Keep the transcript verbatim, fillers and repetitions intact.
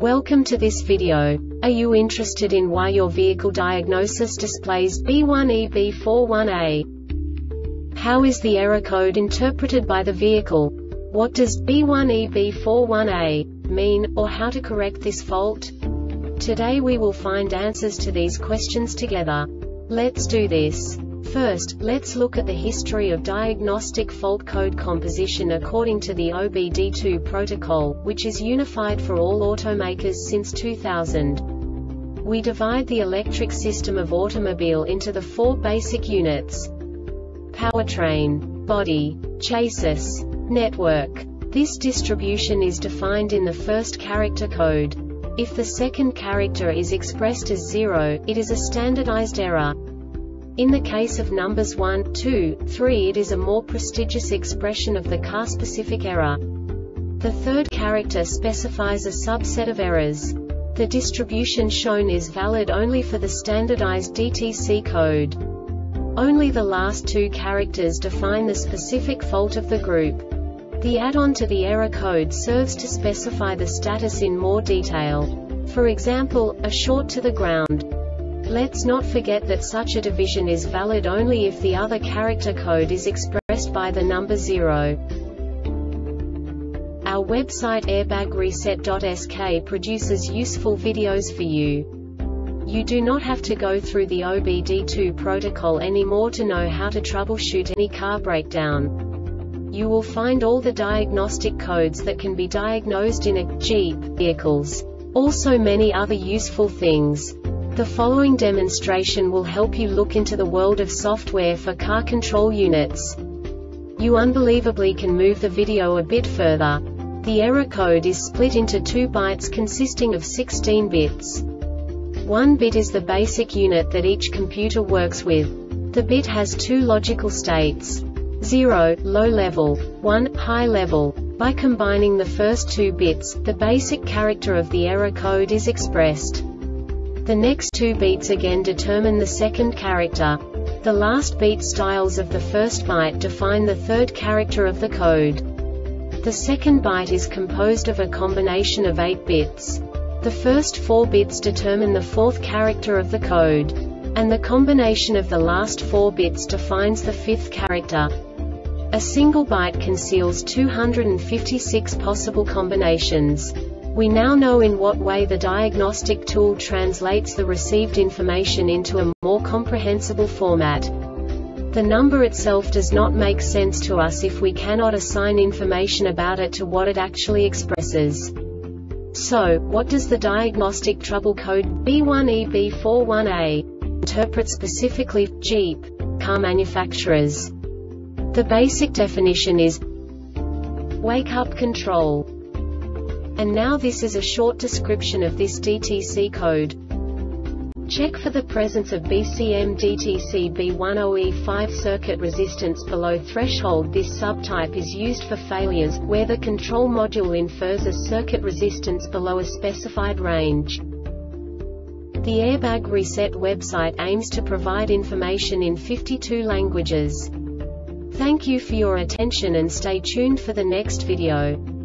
Welcome to this video. Are you interested in why your vehicle diagnosis displays B one E B forty-one A? How is the error code interpreted by the vehicle? What does B one E B forty-one A mean, or how to correct this fault? Today we will find answers to these questions together. Let's do this. First, let's look at the history of diagnostic fault code composition according to the O B D two protocol, which is unified for all automakers since two thousand. We divide the electric system of automobile into the four basic units: powertrain, body, chassis, network. This distribution is defined in the first character code. If the second character is expressed as zero, it is a standardized error. In the case of numbers one, two, three, it is a more prestigious expression of the car-specific error. The third character specifies a subset of errors. The distribution shown is valid only for the standardized D T C code. Only the last two characters define the specific fault of the group. The add-on to the error code serves to specify the status in more detail. For example, a short to the ground. Let's not forget that such a division is valid only if the other character code is expressed by the number zero. Our website airbag reset dot S K produces useful videos for you. You do not have to go through the O B D two protocol anymore to know how to troubleshoot any car breakdown. You will find all the diagnostic codes that can be diagnosed in a Jeep vehicles. Also many other useful things. The following demonstration will help you look into the world of software for car control units. You unbelievably can move the video a bit further. The error code is split into two bytes consisting of sixteen bits. One bit is the basic unit that each computer works with. The bit has two logical states: zero, low level, one, high level. By combining the first two bits, the basic character of the error code is expressed. The next two beats again determine the second character. The last beat styles of the first byte define the third character of the code. The second byte is composed of a combination of eight bits. The first four bits determine the fourth character of the code. And the combination of the last four bits defines the fifth character. A single byte conceals two hundred fifty-six possible combinations. We now know in what way the diagnostic tool translates the received information into a more comprehensible format. The number itself does not make sense to us if we cannot assign information about it to what it actually expresses. So, what does the diagnostic trouble code B one E B forty-one A interpret specifically for Jeep car manufacturers? The basic definition is wake-up control. And now this is a short description of this D T C code. Check for the presence of B C M D T C B ten E five circuit resistance below threshold. This subtype is used for failures, where the control module infers a circuit resistance below a specified range. The Airbag Reset website aims to provide information in fifty-two languages. Thank you for your attention and stay tuned for the next video.